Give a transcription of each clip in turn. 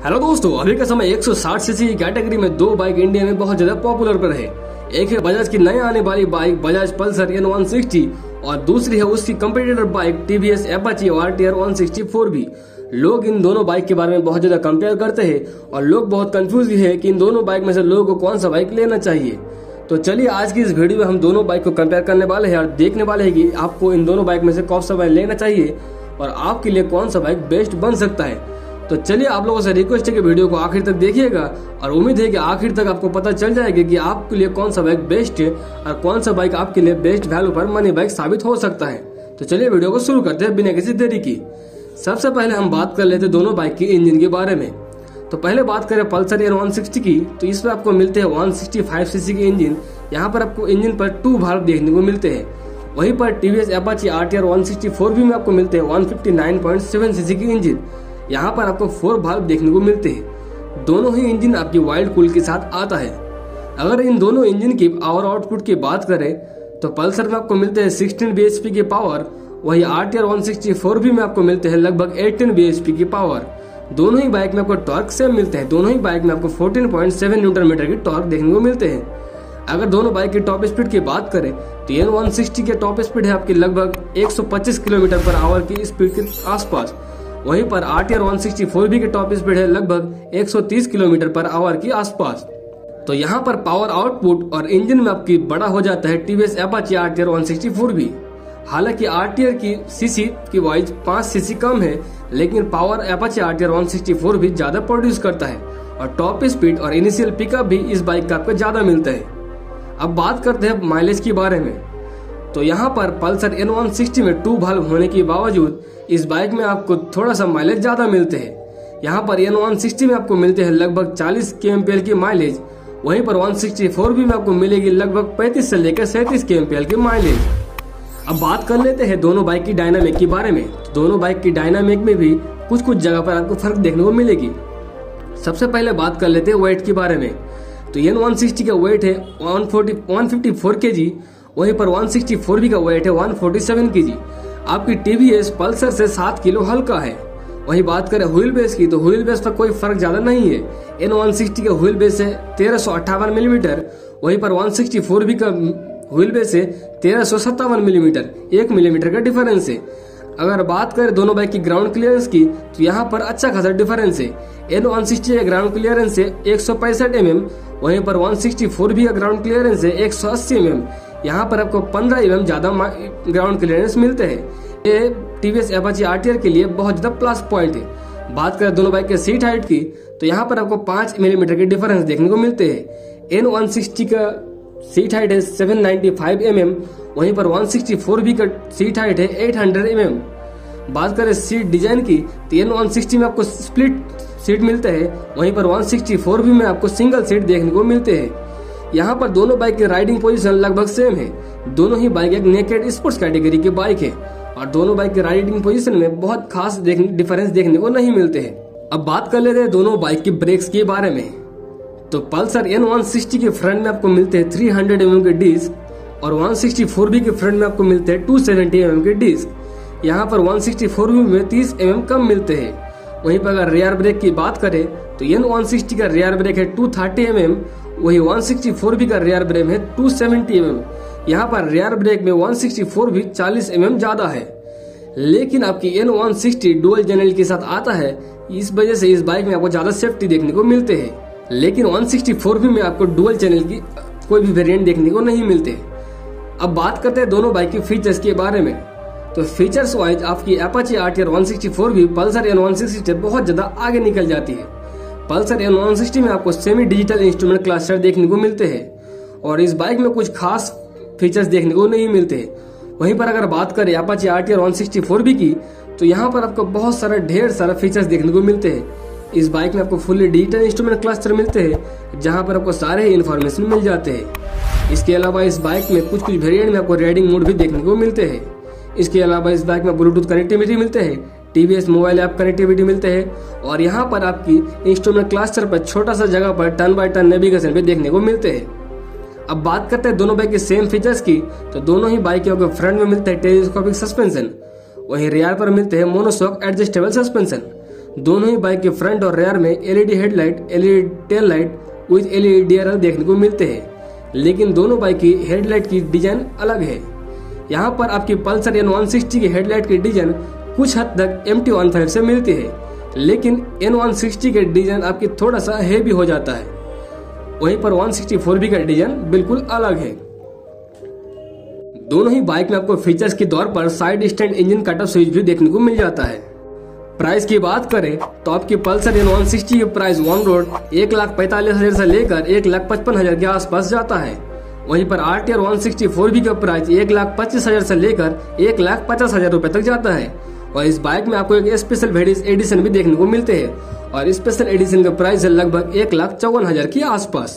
Hello दोस्तों, अभी का समय 160 सीसी की कैटेगरी में दो बाइक इंडिया में बहुत ज्यादा पॉपुलर पर है। एक है बजाज की नई आने वाली बाइक बजाज पल्सर N160 और दूसरी है उसकी competitor bike TVS Apache RTR 164 भी। लोग इन दोनों बाइक के बारे में बहुत ज्यादा कंपेयर करते हैं और लोग बहुत कंफ्यूज भी है कि इन दोनों बाइक में से लोगों को कौन सा बाइक लेना चाहिए। तो चलिए आज की इस वीडियो में हम दोनों बाइक को कंपेयर करने वाले हैं और देखने वाले हैं कि आपको इन दोनों बाइक में से कौन सा बाइक लेना चाहिए और आपके लिए कौन सा बाइक बेस्ट बन सकता है। तो चलिए आप लोगों से रिक्वेस्ट है कि वीडियो को आखिर तक देखिएगा और उम्मीद है कि आखिर तक आपको पता चल जाएगा कि आपके लिए कौन सा बाइक बेस्ट है और कौन सा बाइक आपके लिए बेस्ट वैल्यू पर मनी बाइक साबित हो सकता है। तो चलिए वीडियो को शुरू करते हैं बिना किसी देरी की। सबसे पहले हम बात कर लेते हैं दोनों बाइक की इंजन के बारे में। तो पहले बात करें पल्सर N160 की, तो इसमें आपको मिलते हैं 165 सीसी के इंजन। यहाँ पर आपको इंजन पर 2 वाल्व देखने को मिलते हैं। वहीं पर TVS Apache RTR 164 भी में आपको मिलते हैं 159.7 सीसी की इंजन। यहाँ पर आपको 4 वाल्व देखने को मिलते हैं। दोनों ही इंजन आपकी वाइल्ड कूल के साथ आता है। अगर इन दोनों इंजन की पावर आउटपुट की बात करें तो पल्सर में आपको मिलते हैं 16 bhp की पावर, वही RTR 164 भी में आपको मिलते हैं लगभग 18 bhp की पावर। दोनों ही बाइक में आपको टॉर्क सेम मिलते हैं। दोनों ही बाइक में आपको 14.7 न्यूटन मीटर की टॉर्क देखने को मिलते हैं। अगर दोनों बाइक की टॉप स्पीड की बात करें तो N160 के टॉप स्पीड है आपकी लगभग 125 किलोमीटर पर आवर की स्पीड के आसपास। वहीं पर RTR 164 भी के टॉप स्पीड है लगभग 130 किलोमीटर पर आवर के आसपास। तो यहाँ पर पावर आउटपुट और इंजन में आपकी बड़ा हो जाता है TVS Apache RTR 164 भी। हालांकि RTR की सीसी की वाइज 5 सीसी कम है, लेकिन पावर Apache RTR 164 भी ज्यादा प्रोड्यूस करता है और टॉप स्पीड और इनिशियल पिकअप भी इस बाइक का आपको ज्यादा मिलता है। अब बात करते हैं माइलेज के बारे में। तो यहाँ पर पल्सर N160 में 2 वाल्व होने के बावजूद इस बाइक में आपको थोड़ा सा माइलेज ज्यादा मिलते हैं। यहाँ पर N160 में आपको मिलते हैं लगभग 40 kmpl की माइलेज, वहीं पर 164 भी में आपको मिलेगी लगभग 35 से लेकर 37 kmpl की माइलेज। अब बात कर लेते हैं दोनों बाइक की डायनामिक के बारे में। तो दोनों बाइक की डायनामिक में भी कुछ जगह पर आपको फर्क देखने को मिलेगी। सबसे पहले बात कर लेते हैं वेट के बारे में। तो N160 का वेट है 154 kg, वहीं पर 164 भी का वेट है 147 kg। आपकी TVS पल्सर से 7 किलो हल्का है। वही बात करें व्हील बेस की, तो व्हील बेस पर कोई फर्क ज्यादा नहीं है। N160 का व्हील बेस है 1358 मिलीमीटर, वहीं पर 164 भी का व्हील बेस है 1357 मिलीमीटर, 1 मिलीमीटर का डिफरेंस है। अगर बात करें दोनों बाइक की ग्राउंड क्लियरेंस की, तो यहाँ पर अच्छा खासा डिफरेंस है। N160 का ग्राउंड क्लियरेंस है 165 mm, वहीं पर 164 भी का ग्राउंड क्लियरेंस है 180 mm। यहाँ पर आपको 15 mm ज्यादा ग्राउंड क्लियरेंस मिलते हैं। ये TVS Apache RTR के लिए बहुत ज्यादा प्लस पॉइंट है। बात करें दोनों बाइक के सीट हाइट की, तो यहाँ पर आपको 5 मिलीमीटर के डिफरेंस देखने को मिलते हैं। N160 का सीट हाइट है 795 mm, वहीं पर 164 भी का सीट हाइट है 800 mm। बात करें सीट डिजाइन की, तो N160 में आपको स्प्लिट सीट मिलते हैं, वहीं पर 164 भी में आपको सिंगल सीट देखने को मिलते हैं। यहाँ पर दोनों बाइक की राइडिंग पोजीशन लगभग सेम है। दोनों ही बाइक एक नेकेड स्पोर्ट्स कैटेगरी की बाइक है और दोनों बाइक की राइडिंग पोजीशन में बहुत खास डिफरेंस देखने को नहीं मिलते हैं। अब बात कर लेते हैं दोनों बाइक की ब्रेक्स के बारे में। तो पल्सर N160 के फ्रंट में आपको मिलते हैं 300 mm के डिस्क और 164 भी के फ्रंट में आपको मिलते हैं 270 mm के डिस्क। यहाँ पर 164 भी में 30 mm कम मिलते हैं। वहीं पर अगर रियर ब्रेक की बात करें तो N160 का रियर ब्रेक है 230 mm, वही 164 भी का रियर ब्रेक है 270 mm। यहाँ पर रियर ब्रेक में 164 भी 40 mm ज्यादा है। लेकिन आपकी N160 डुअल चैनल के साथ आता है, इस वजह से इस बाइक में आपको ज्यादा सेफ्टी देखने को मिलते हैं। लेकिन 164 भी में आपको डुअल चैनल की कोई भी वेरिएंट देखने को नहीं मिलते। अब बात करते हैं दोनों बाइक की फीचर्स के बारे में। तो फीचर्स वाइज आपकी Apache RTR 164 भी पल्सर N160 से बहुत ज्यादा आगे निकल जाती है। पल्सर N160 में आपको सेमी डिजिटल इंस्ट्रूमेंट क्लस्टर देखने को मिलते हैं और इस बाइक में कुछ खास फीचर्स देखने को नहीं मिलते हैं। वहीं पर अगर बात करें Apache RTR 164 भी की, तो यहाँ पर आपको बहुत सारा ढेर सारा फीचर्स देखने को मिलते हैं। इस बाइक में आपको फुल्ली डिजिटल इंस्ट्रूमेंट क्लस्टर मिलते हैं, जहाँ पर आपको सारे ही इन्फॉर्मेशन मिल जाते हैं। इसके अलावा इस बाइक में कुछ वेरिएंट में आपको राइडिंग मोड भी देखने को मिलते हैं। इसके अलावा इस बाइक में ब्लूटूथ कनेक्टिविटी मिलते हैं, TVS मोबाइल ऐप कनेक्टिविटी मिलते हैं और यहाँ पर आपकी इंस्ट्रूमेंट क्लस्टर पर छोटा सा जगह पर टर्न बाय टर्न नेविगेशन भी देखने को मिलते हैं। अब बात करते हैं दोनों बाइक के सेम फीचर्स की, तो दोनों ही बाइकों के फ्रंट में मिलता है टेलीस्कोपिक सस्पेंशन, वहीं रियर पर मिलते हैं मोनोशॉक एडजस्टेबल सस्पेंशन। दोनों ही बाइक के फ्रंट और रेयर में LED headlight, LED tail light with LED DRL देखने को मिलते हैं, लेकिन दोनों बाइक की हेडलाइट की डिजाइन अलग है। यहाँ पर आपकी पल्सर N160 की हेडलाइट की डिजाइन कुछ हद तक MT-15 से मिलती है, लेकिन N160 के डिजाइन आपकी थोड़ा सा हेवी हो जाता है। वहीं पर 164B का डिजाइन बिल्कुल अलग है। दोनों ही बाइक में आपको फीचर्स के तौर पर side stand engine cut off switch भी देखने को मिल जाता है। प्राइस की बात करें तो आपकी पल्सर N160 की प्राइस ऑन रोड 1,45,000 से लेकर 1,55,000 के आसपास जाता है। वहीं पर RTR 164B का प्राइस 1,25,000 से लेकर 1,50,000 रुपए तक जाता है। और इस बाइक में आपको एक स्पेशल वेरिएंट एडिशन भी देखने को मिलते हैं, और स्पेशल एडिशन का प्राइस है लगभग 1,54,000 के आसपास।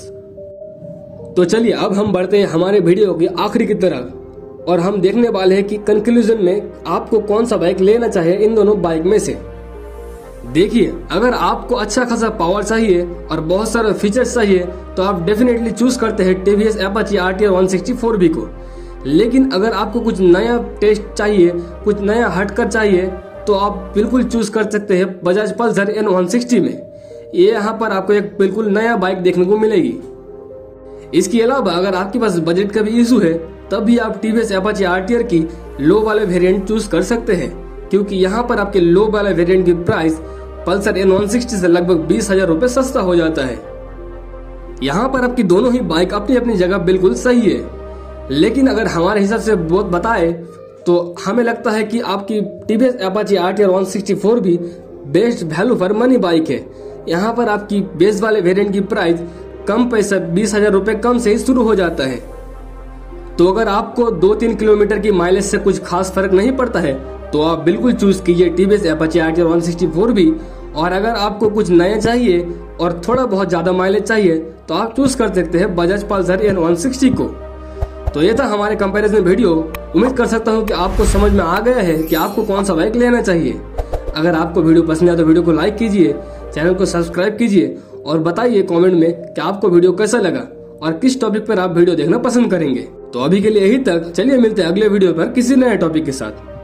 तो चलिए अब हम बढ़ते हैं हमारे वीडियो की आखिरी की तरफ, और हम देखने वाले हैं कि कंक्लूजन में आपको कौन सा बाइक लेना चाहिए इन दोनों बाइक में से। देखिए, अगर आपको अच्छा खासा पावर चाहिए और बहुत सारे फीचर्स चाहिए तो आप डेफिनेटली चूज करते हैं TVS Apache RTR 164B को। लेकिन अगर आपको कुछ नया टेस्ट चाहिए, कुछ नया हटकर चाहिए, तो आप बिल्कुल चूज कर सकते हैं बजाज पल्सर N160 में। ये यहाँ पर आपको एक बिल्कुल नया बाइक देखने को मिलेगी। इसके अलावा अगर आपके पास बजट का भी इशू है तब भी आप TVS Apache RTR की लो वाले वेरिएंट चूज कर सकते हैं, क्योंकि यहाँ पर आपके लो वाले वेरिएंट की प्राइस पल्सर N160 से लगभग 20,000 रुपए सस्ता हो जाता है। यहाँ पर आपकी दोनों ही बाइक अपनी अपनी जगह बिल्कुल सही है, लेकिन अगर हमारे हिसाब से बहुत बताए तो हमें लगता है कि आपकी TVS Apache RTR 164 भी best value for money bike है। यहाँ पर आपकी बेस वाले वेरिएंट की प्राइस कम पैसा 20,000 रुपए कम से ही शुरू हो जाता है। तो अगर आपको 2-3 किलोमीटर की माइलेज से कुछ खास फर्क नहीं पड़ता है तो आप बिल्कुल चूज कीजिए TVS Apache RTR 164B। और अगर आपको कुछ नया चाहिए और थोड़ा बहुत ज्यादा माइलेज चाहिए तो आप चूज कर सकते हैं बजाज पल्सर N160 को। तो ये था हमारे कंपैरिजन वीडियो। उम्मीद कर सकता हूँ कि आपको समझ में आ गया है कि आपको कौन सा बाइक लेना चाहिए। अगर आपको वीडियो पसंद आया तो वीडियो को लाइक कीजिए, चैनल को सब्सक्राइब कीजिए और बताइए कमेंट में कि आपको वीडियो कैसा लगा और किस टॉपिक पर आप वीडियो देखना पसंद करेंगे। तो अभी के लिए यही तक, चलिए मिलते हैं अगले वीडियो पर किसी नए टॉपिक के साथ।